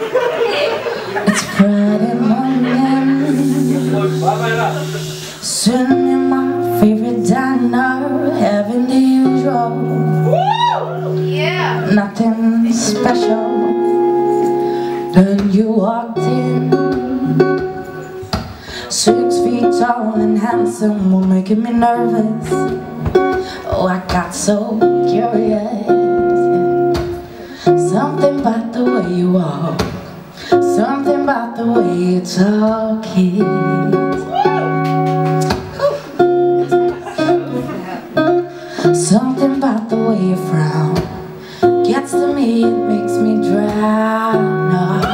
It's Friday morning, sitting in my favorite diner, having the usual. Yeah. Nothing special. Then you walked in, 6 feet tall and handsome, were making me nervous. Oh, I got so curious. Something about the way you walk, something about the way you talk, something about the way you frown gets to me, it makes me drown.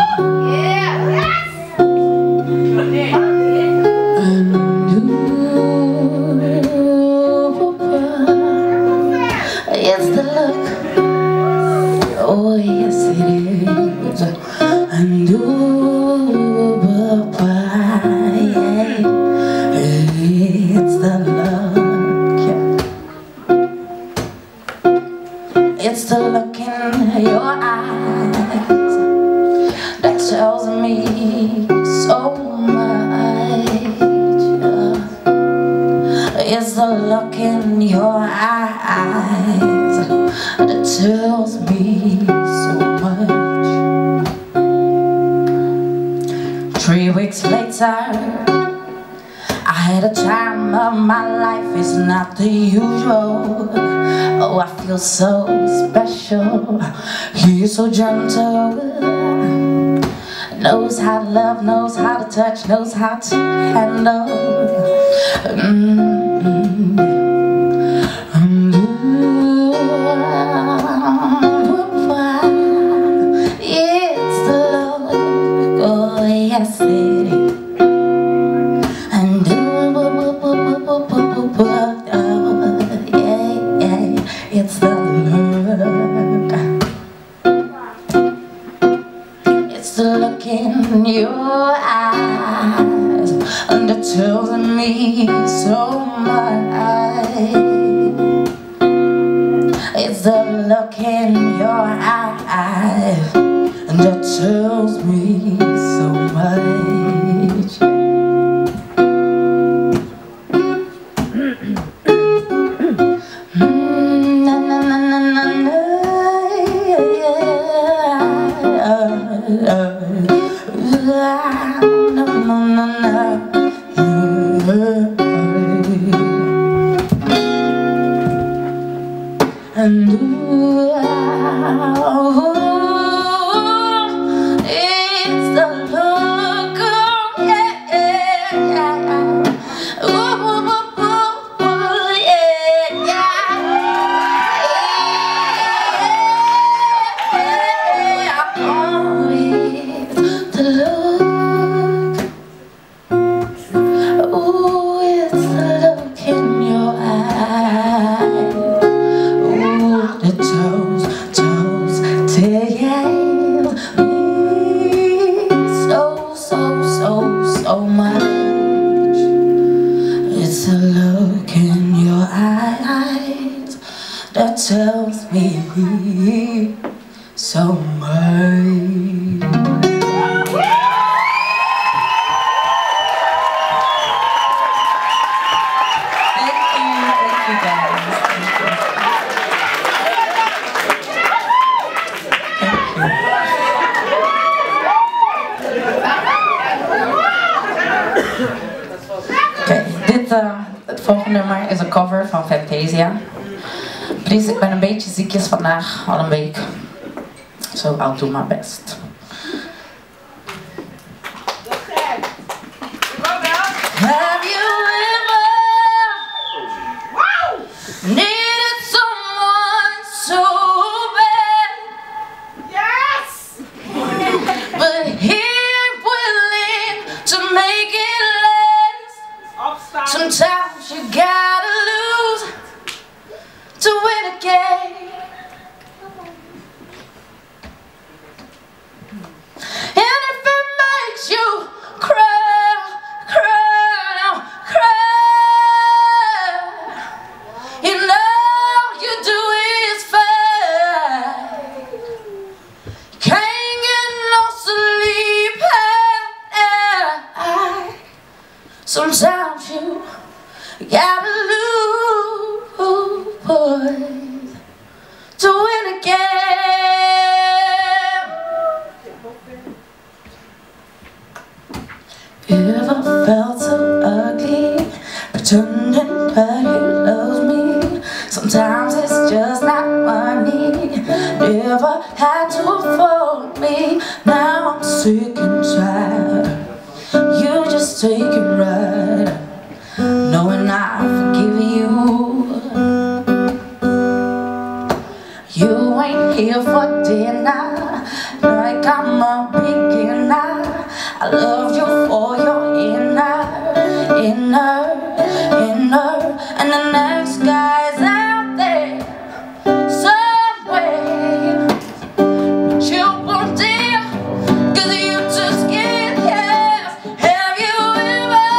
It's the look, oh yes it is. And it's the look, it's the look in your eyes that tells me so much. It's the look in your eyes that tells me so much. 3 weeks later, I had a time of my life. It's not the usual. Oh, I feel so special. He's so gentle, knows how to love, knows how to touch, knows how to handle. It's the love, oh yes it is. And it's the look, it's the look in your eyes that tells me so much. It's the look in your eyes that tells me so much. And it's the look, oh yeah, so much. It's a look in your eyes that tells me so much. Thank you guys. Het volgende nummer is een cover van Fantasia. Please, ik ben een beetje ziekjes vandaag, al een week. So I'll do my best. Have you ever needed someone so bad? Yes! But he ain't willing to make it last. Sometimes you gotta lose to win again. Sometimes you gotta lose to win again. Ever felt so ugly, pretending that he loves me? Sometimes it's just not funny. Never had to fool me. Now I'm sick and tired. You just take it right, knowing I forgive you. You ain't here for dinner, like I'm a beginner. I love you for your inner, and the next guy's out there somewhere. But you won't dare, 'cause you just can't guess. Have you ever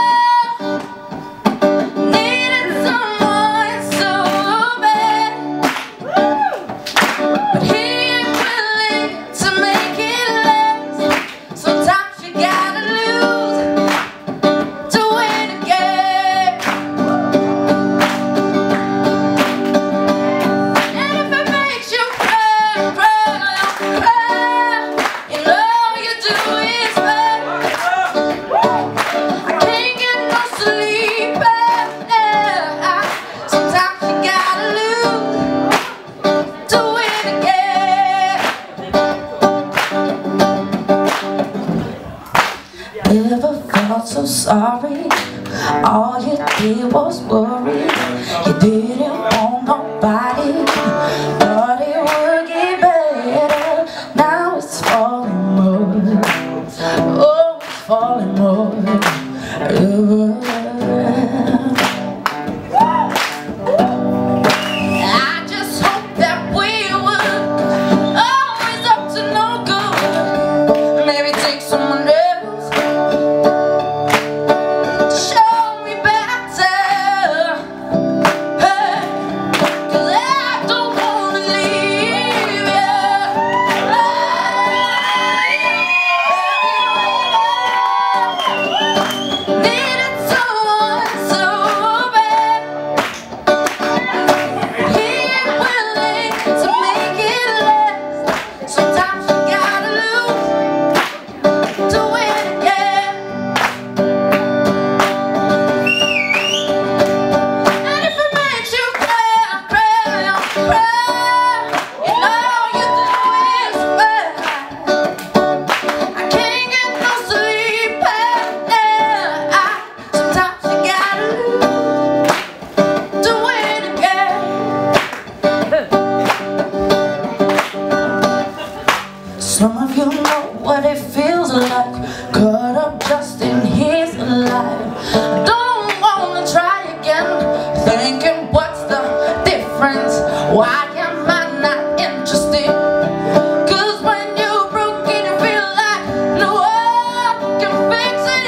needed someone so bad, but he ain't willing to make it last? Sometimes you gotta lose to win again. And if it makes you cry, cry, cry, you know all you do is bad. I can't get no sleep at night. Sometimes you gotta lose to win again. Ever felt so sorry? All you did was worry. You didn't want nobody. Thought it would get better. Now it's falling more. Oh, it's falling more. I just hope that we would always up to no good. Maybe take someone else to show me better. Hey, 'cause I don't wanna leave you. Needed someone so bad. He ain't willing to make it last. Sometimes you gotta lose to win again. And if it makes you cry, cry, cry, you know all you do is bad. I can't get no sleep at night. Sometimes you gotta lose to win again. Some of you know what it feels like, caught up just in his life. Don't wanna try again, thinking what's the difference? Why am I not interested? 'Cause when you're broken you feel like no one can fix it.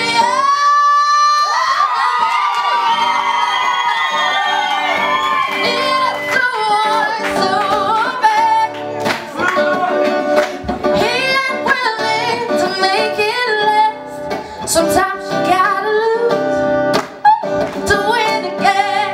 Needed someone so bad. He ain't willing to make it last. Sometimes you gotta lose to win again.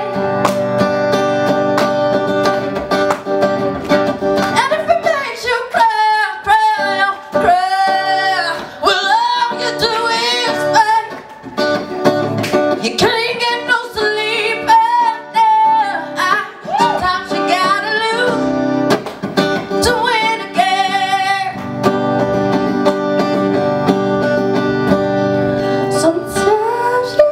And if it makes you cry, cry, cry, well all you do is fight. You can't get no sleep at night. Sometimes you gotta lose to win again. Sometimes you,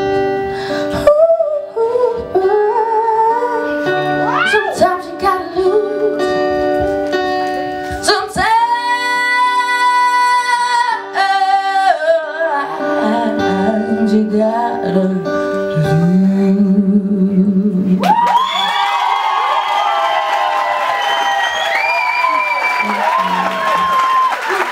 sometimes you gotta lose. Sometimes you gotta lose.